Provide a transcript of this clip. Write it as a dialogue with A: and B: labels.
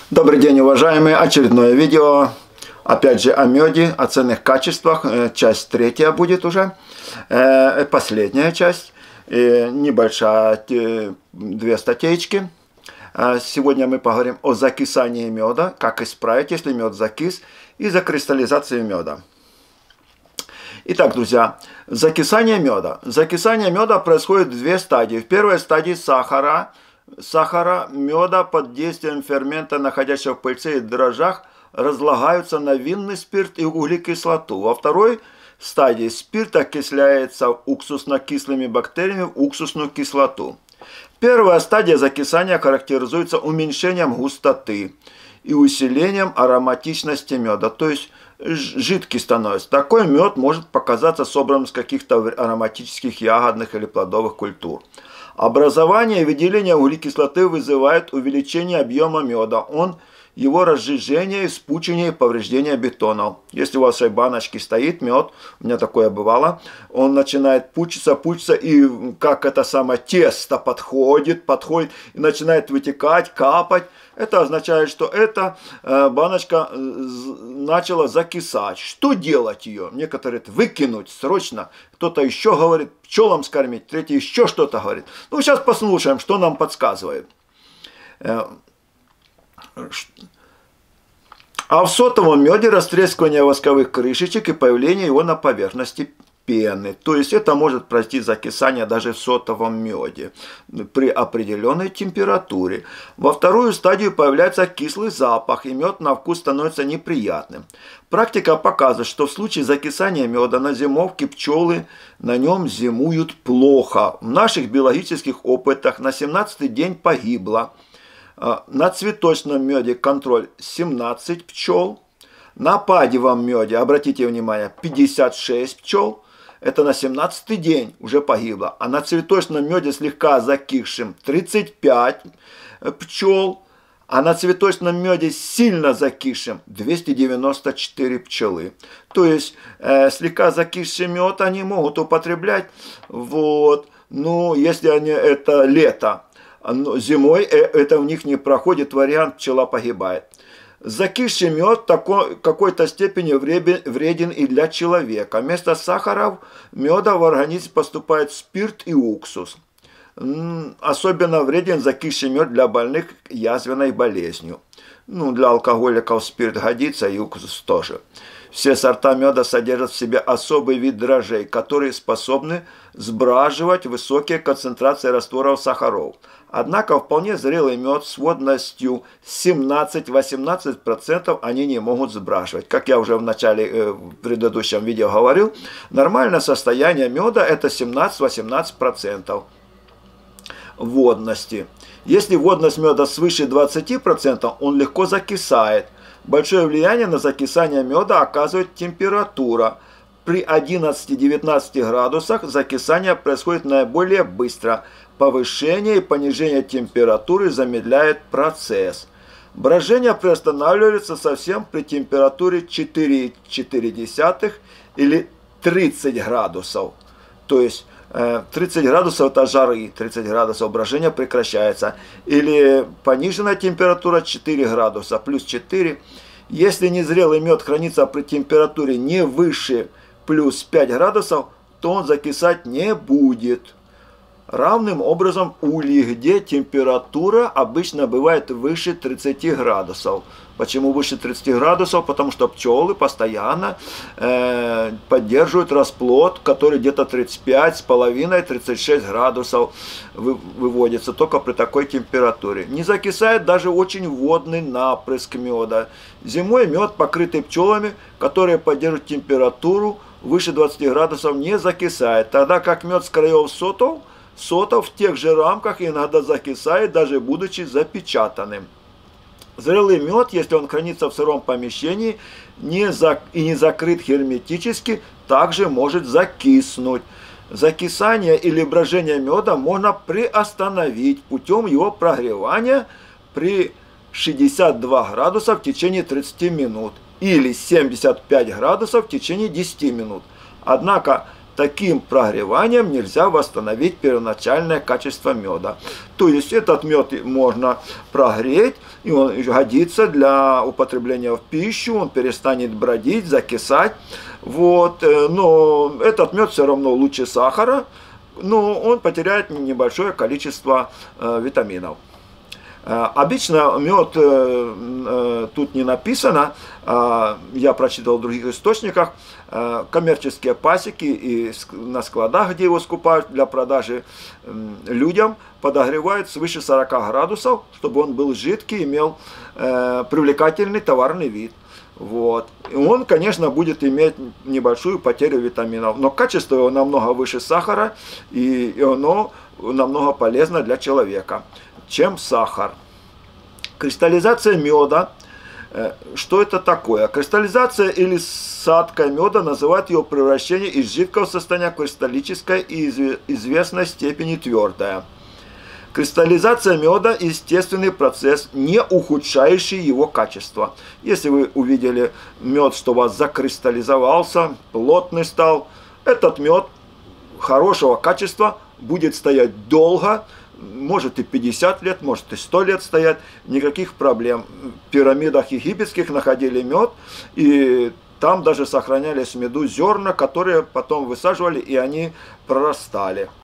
A: Добрый день, уважаемые! Очередное видео, опять же, о меде, о ценных качествах. Часть третья будет уже, последняя часть, небольшая, две статейки. Сегодня мы поговорим о закисании меда, как исправить, если мед закис, и закристаллизации меда. Итак, друзья, закисание меда. Закисание меда происходит в две стадии. В первой стадии сахара, меда под действием фермента, находящего в пыльце и дрожжах, разлагаются на винный спирт и углекислоту. Во второй стадии спирт окисляется уксусно-кислыми бактериями в уксусную кислоту. Первая стадия закисания характеризуется уменьшением густоты и усилением ароматичности меда, то есть жидкий становится. Такой мед может показаться собранным с каких-то ароматических ягодных или плодовых культур. Образование и выделение углекислоты вызывает увеличение объема меда, его разжижение, спучение и повреждение бетонов. Если у вас в баночке стоит мед, у меня такое бывало, он начинает пучиться, и как это самое тесто подходит и начинает вытекать, капать. Это означает, что эта баночка начала закисать. Что делать ее? Некоторые говорят, выкинуть срочно. Кто-то еще говорит, пчелам скормить, третий еще что-то говорит. Ну, сейчас послушаем, что нам подсказывает. А в сотовом меде растрескивание восковых крышечек и появление его на поверхности пены. То есть это может произойти закисание даже в сотовом меде при определенной температуре. Во вторую стадию появляется кислый запах, и мед на вкус становится неприятным. Практика показывает, что в случае закисания меда на зимовке пчелы на нем зимуют плохо. В наших биологических опытах на 17-й день погибло. На цветочном меде контроль 17 пчел. На падевом меде, обратите внимание, 56 пчел. Это на 17-й день уже погибло. А на цветочном меде слегка закисшим 35 пчел. А на цветочном меде сильно закисшим 294 пчелы. То есть слегка закисший мед они могут употреблять. Вот. Ну, если они это лето. Зимой это у них не проходит вариант, пчела погибает. Закисший мед в какой-то степени вреден и для человека. Вместо сахаров меда в организм поступает спирт и уксус. Особенно вреден закисший мед для больных язвенной болезнью. Ну, для алкоголиков спирт годится и уксус тоже. Все сорта меда содержат в себе особый вид дрожжей, которые способны сбраживать высокие концентрации растворов сахаров. Однако вполне зрелый мед с водностью 17-18% они не могут сбраживать. Как я уже в начале в предыдущем видео говорил, нормальное состояние меда это 17-18% водности. Если водность меда свыше 20%, он легко закисает. Большое влияние на закисание меда оказывает температура. При 11-19 градусах закисание происходит наиболее быстро. Повышение и понижение температуры замедляет процесс. Брожение приостанавливается совсем при температуре 4,4 или 30 градусов. То есть 30 градусов это жары, 30 градусов брожение прекращается. Или пониженная температура 4 градуса, плюс 4. Если незрелый мед хранится при температуре не выше плюс 5 градусов, то он закисать не будет. Равным образом ульи, где температура обычно бывает выше 30 градусов. Почему выше 30 градусов? Потому что пчелы постоянно поддерживают расплод, который где-то 35,5-36 градусов выводится только при такой температуре. Не закисает даже очень водный напрыск меда. Зимой мед, покрытый пчелами, которые поддерживают температуру выше 20 градусов, не закисает. Тогда как мед с краев сотов в тех же рамках иногда закисает, даже будучи запечатанным. Зрелый мед, если он хранится в сыром помещении и не закрыт герметически, также может закиснуть. Закисание или брожение меда можно приостановить путем его прогревания при 62 градуса в течение 30 минут или 75 градусов в течение 10 минут. Однако таким прогреванием нельзя восстановить первоначальное качество меда. То есть этот мед можно прогреть, и он годится для употребления в пищу, он перестанет бродить, закисать. Вот. Но этот мед все равно лучше сахара, но он потеряет небольшое количество витаминов. Обычно мед, тут не написано, я прочитал в других источниках, коммерческие пасеки и на складах, где его скупают для продажи людям, подогревают свыше 40 градусов, чтобы он был жидкий, имел привлекательный товарный вид. Вот. И он, конечно, будет иметь небольшую потерю витаминов, но качество его намного выше сахара, и оно намного полезно для человека, чем сахар. Кристаллизация меда. Что это такое? Кристаллизация или садка меда называют его превращение из жидкого состояния в кристаллическое и известной степени твердое. Кристаллизация меда – естественный процесс, не ухудшающий его качество. Если вы увидели мед, что у вас закристаллизовался, плотный стал, этот мед хорошего качества будет стоять долго, может и 50 лет, может и 100 лет стоять, никаких проблем. В пирамидах египетских находили мед, и там даже сохранялись в меду зерна, которые потом высаживали, и они прорастали.